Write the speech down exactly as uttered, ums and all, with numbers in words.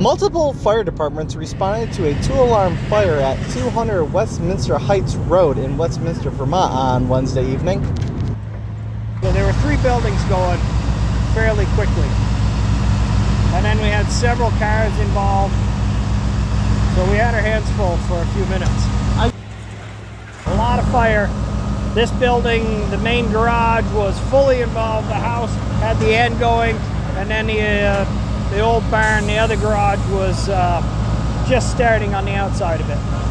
Multiple fire departments responded to a two-alarm fire at two hundred Westminster Heights Road in Westminster, Vermont on Wednesday evening. So there were three buildings going fairly quickly. And then we had several cars involved. So we had our hands full for a few minutes. I a lot of fire. This building, the main garage, was fully involved. The house had the end going, and then the, uh, the old barn, the other garage, was uh, just starting on the outside of it.